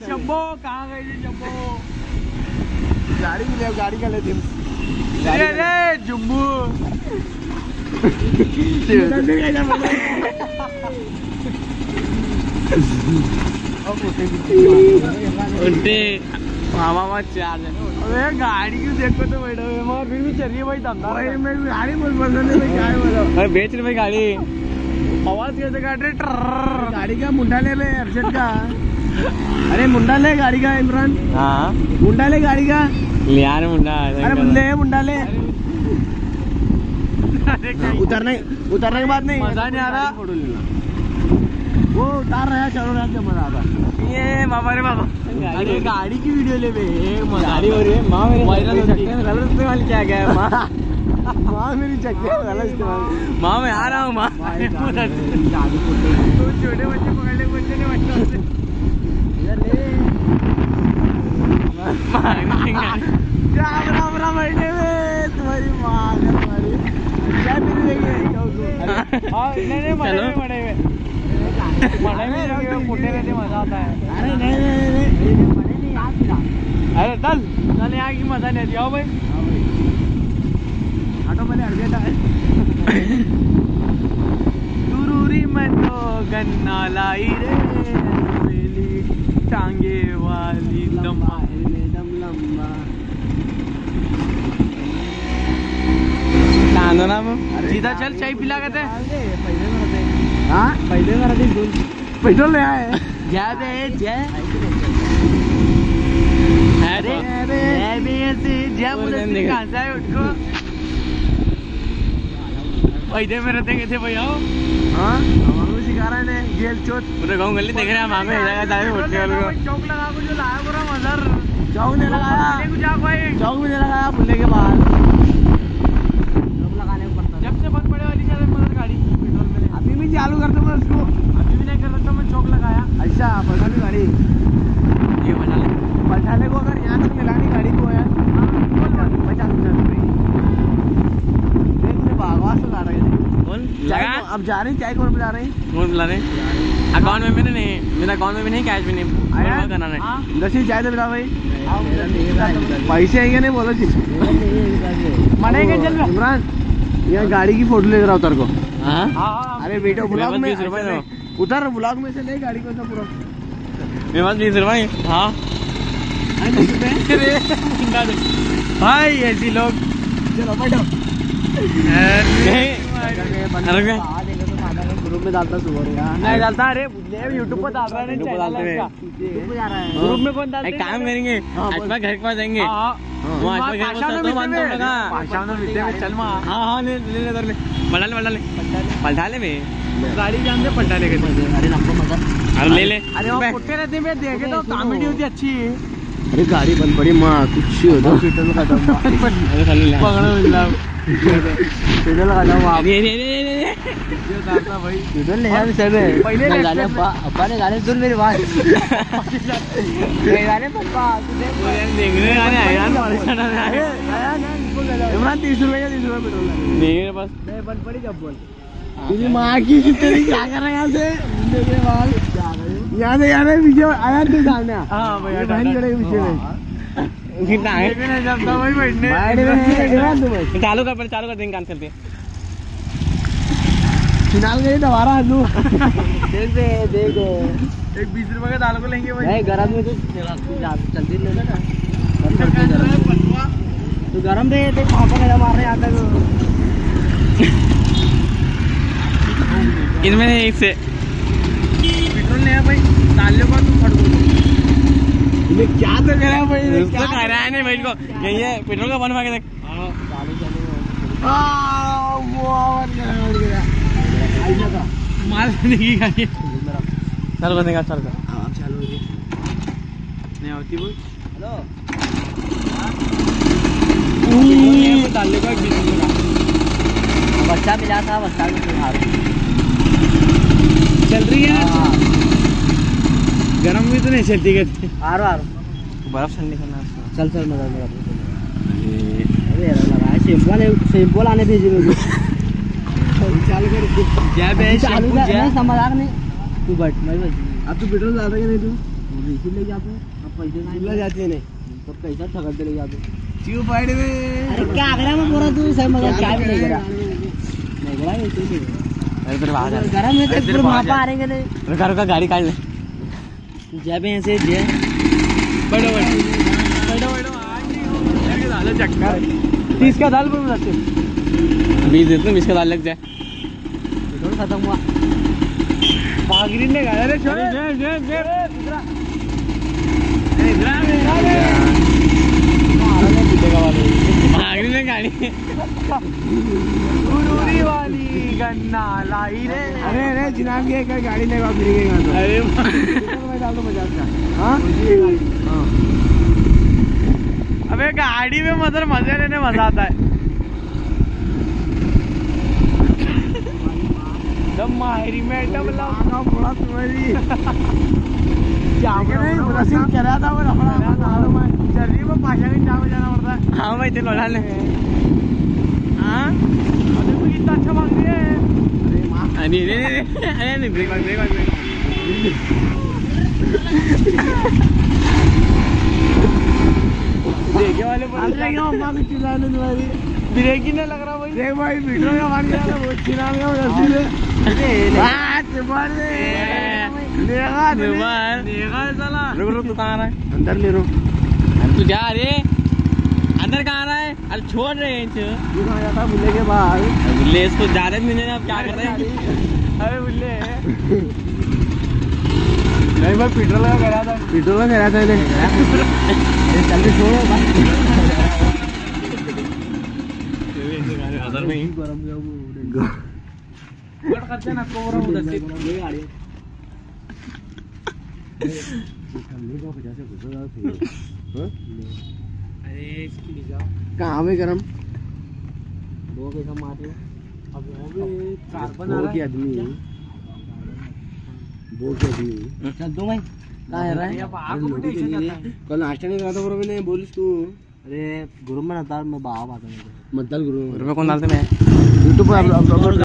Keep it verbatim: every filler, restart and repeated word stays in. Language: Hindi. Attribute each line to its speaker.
Speaker 1: शंभो कहाँ गए थे शंभो?
Speaker 2: गाड़ी भी ले, गाड़ी का लेते
Speaker 1: अरे जुम्बू उल्टे मामा मत चार जन। अरे गाड़ी क्यों देखो तो बैठो मगर फिर भी चलिए भाई धंधा भाई। मैं गाड़ी बोल बोल रहे भाई क्या बोलो भाई बेच रहे भाई गाड़ी आवाज कैसे काट रहे
Speaker 2: गाड़ी का मुंडा ले ले अर्शद का। अरे मुंडा ले गाड़ी का इमरान।
Speaker 1: हाँ
Speaker 2: मुंडा ले गाड़ी का
Speaker 1: लिया मुंडा।
Speaker 2: अरे ले मुंडा ले। उतरने उतरने के बाद नहीं
Speaker 1: मजा नहीं आ रहा।
Speaker 2: वो उतार रहा है चलो रहा क्या मजा आता
Speaker 1: ये बाबा रे बाबा।
Speaker 2: अरे गाड़ी की वीडियो ले बे
Speaker 1: गाड़ी हो रही है माँ मेरे वायरल गलत इस्तेमाल किया गया है माँ।
Speaker 2: माँ मेरी चक्के गलत इस्तेमाल।
Speaker 1: माँ मैं आ रहा हूँ माँ। छोटे बच्चे पकड़ने बच्चे ने बच्चे
Speaker 2: बैठे हुए तुम्हारी माँ तुम्हारी क्या
Speaker 1: नहीं बड़े हुए बड़े में फुटे रहते मजा आता है।
Speaker 2: अरे नहीं नहीं नहीं
Speaker 1: अरे चल चल यहाँ की मजा नहीं आती। आओ भाई
Speaker 2: ऑटो मैंने अर्जेंट है।
Speaker 1: दूरी में तो गन्ना लाई रे मेली टांगे वाली लम्बा
Speaker 2: एकदम लंबा
Speaker 1: ना सीधा चल चाय पिला के थे
Speaker 2: हाँ पहले मेरा दिन पेट्रोल ले आए
Speaker 1: जय बे जय अरे अरे ऐसे जय बोले कहाँ से आए उनको पैदे में रहते थे भैया।
Speaker 2: हाँ सिखा रहे हैं जेल चोट
Speaker 1: पूरे गाँव गली देख रहे हैं मामे चौक लगा को जो लाया पूरा मजर
Speaker 2: चौक ने लगाया चौक भी नहीं लगाया भूलने के बाद
Speaker 1: जब से बंद पड़े वाली मदर गाड़ी पेट्रोल में
Speaker 2: अभी भी चालू कर दो मैं उसको
Speaker 1: अभी भी नहीं कर सकता मैं चौक लगाया।
Speaker 2: अच्छा पलटा ली गाड़ी
Speaker 1: ये बना ले
Speaker 2: पलटाने को अगर यहाँ तक मिलानी गाड़ी को है पचास हजार रुपये भागवास तो ला रहे हैं।
Speaker 1: कौन लगा
Speaker 2: अब जा रहे हैं चाय कौन पिला रहे हैं
Speaker 1: कौन पिला रहे अकाउंट में मेरे नहीं मेरा अकाउंट में भी नहीं कैश भी नहीं आया करना नहीं
Speaker 2: दस ही चाय तो पिला भाई पैसे आएंगे नहीं बोलो जी
Speaker 1: मनेंगे चल
Speaker 2: इमरान यहाँ गाड़ी की फोटो ले रहा उतर को।
Speaker 1: हाँ
Speaker 2: अरे बेटा ब्लॉग में उतर ब्लॉग में से ले गाड़ी को पूरा
Speaker 1: मेरे पास बीस रुपए। हाँ भाई ऐसी लोग
Speaker 2: चलो बैठो ग्रुप में डालता सुबह
Speaker 1: नहीं डालता। अरे यूट्यूब पर डाल रहा है ग्रुप में कौन डालता है। काम करेंगे घर के पास जाएंगे चल हाँ हाँ ले ले पलटा ले पलटा ले पलटा ले मैं गाड़ी जान दे पलटा ले
Speaker 2: अरे हमको मजा
Speaker 1: अरे ले ले
Speaker 2: अरे वो कुत्ते रहते हैं देखे तो
Speaker 1: कॉमेडी होती अच्छी है।
Speaker 2: अरे गाड़ी बंद पड़ी माँ कुछ होता पेट्रोल खत्म पेट्रोल खत्म भाई पेट्रोल ले यार सर पहले अब्बा ने गाने सुन मेरी बात गाने पप्पा
Speaker 1: देखने
Speaker 2: इमरान तीस रुपए का तीस रुपए पेट्रोल
Speaker 1: मेरे पास
Speaker 2: नहीं बंद पड़ी जब बोल तेरी माँ की तेरी क्या कर रहा है यहाँ से यहाँ से यहाँ से पीछे आया तू सामने
Speaker 1: हाँ भैया
Speaker 2: पीछे में
Speaker 1: चालू कर चालू कर देंगे काम करते
Speaker 2: फिनाल गई दोबारा आलू देख दे देखो
Speaker 1: एक बीस रुपए का दाल को लेंगे भाई
Speaker 2: नहीं गरम में तो जल्दी ले लेना तो गरम दे देख पापा का मार रहे आता
Speaker 1: इनमें एक से पेट्रोल नहीं है भाई डाल लो तू फट
Speaker 2: ये क्या तो करा भाई
Speaker 1: क्या कह रहा है नहीं भाई को यही है पेट्रोल का बन के देख माल नहीं गाड़ी चल बनेगा चल कर
Speaker 2: चालू
Speaker 1: नहीं होती बोल
Speaker 2: हेलो
Speaker 1: डाल लेगा
Speaker 2: बच्चा मिला था बच्चा भी
Speaker 1: चल रही है गरम भी तो नहीं चलती कहती
Speaker 2: आ रहा
Speaker 1: बर्फ ठंडी करना
Speaker 2: चल चल मजा मेरा अरे यार लगा शैम्पू ने शैम्पू लाने भेजे मुझे चालू कर जय बे
Speaker 1: चालू
Speaker 2: नहीं समझ आ नहीं तू बैठ मैं अब तू पेट्रोल डाल रहा है नहीं तू ले जाते अब पैसे ले जाते नहीं तो पैसा ठगत ले जाते क्यों पाइड में
Speaker 3: अरे क्या आगरा में बोला तू सर मगर क्या भी नहीं करा नहीं करा नहीं तू
Speaker 1: अरे तेरे बाहर
Speaker 3: गरम है तो पूरे मापा आ रहे हैं
Speaker 1: रुका रुका गाड़ी काट ले
Speaker 3: जब ऐसे जे
Speaker 1: बैठो बैठो बैठो बैठो आज दाल चक्कर तीस का दाल पर जाते बीस देते बीस का दाल लग जाए
Speaker 3: पेट्रोल खत्म हुआ
Speaker 2: पागरी ने गाया रे छोड़
Speaker 1: जे जे जे भागने में गाड़ी उरूरी वाली गन्ना लाई रे
Speaker 2: अरे अरे जिनाब के एक गाड़ी लेगा फिर गएगा तो
Speaker 1: अरे
Speaker 2: मैं डाल दो बजाज का हाँ हाँ
Speaker 1: अबे गाड़ी में मतलब मजे लेने मजा आता है दम माहिरी मैडम
Speaker 2: लाओ बड़ा तुम्हारी क्या नहीं ब्रशिंग करा था वो रखड़ा मैं जल्दी में पाशा के जाम जाना पड़ता है
Speaker 1: हाँ भाई चलो डाल हाँ अरे तू कितना अच्छा भाग रही है अरे नहीं नहीं नहीं अरे नहीं ब्रेक ब्रेक ब्रेक देखे वाले पर
Speaker 2: अम्मा की चिल्लाने तुम्हारी
Speaker 1: ब्रेक ही नहीं लग रहा भाई
Speaker 2: देख भाई वीडियो में मार गया था वो चिल्ला में रस्सी से बात मार दे नेगा
Speaker 1: नेगा नेगा साला रुक रुक तू कहाँ आ रहा है
Speaker 2: अंदर ले रो
Speaker 1: अरे तू जा रे अंदर कहाँ आ रहा है अरे छोड़ रहे हैं
Speaker 2: तू कहाँ जाता बुल्ले के बाद
Speaker 1: बुल्ले इसको ज्यादा मिले ना अब क्या कर रहे हैं अरे बुल्ले नहीं भाई पेट्रोल का करा था
Speaker 2: पेट्रोल का करा था इन्हें चल के छोड़ो
Speaker 1: हजार में ही
Speaker 2: गरम गया
Speaker 1: कट करते ना कोरा उधर से
Speaker 2: ये गाड़ी ठंडे का पचास से घुसो जाओ फिर
Speaker 1: अरे इसकी ले जाओ
Speaker 2: कहाँ में गरम
Speaker 3: दो कैसा मार रहे
Speaker 1: अब वो भी कार्बन आ
Speaker 2: वो
Speaker 1: रहा
Speaker 2: की
Speaker 1: है
Speaker 2: आदमी वो की आदमी
Speaker 3: चल दो भाई कहाँ है रहा है
Speaker 1: आपको भी टेंशन जाता है
Speaker 2: कल नाश्ता नहीं करा था बरो मैंने बोलिस तू
Speaker 3: अरे गुरु में नता मैं बाहर आता हूँ
Speaker 2: मत डाल गुरु
Speaker 1: में कौन डालते मैं
Speaker 2: यूट्यूब पर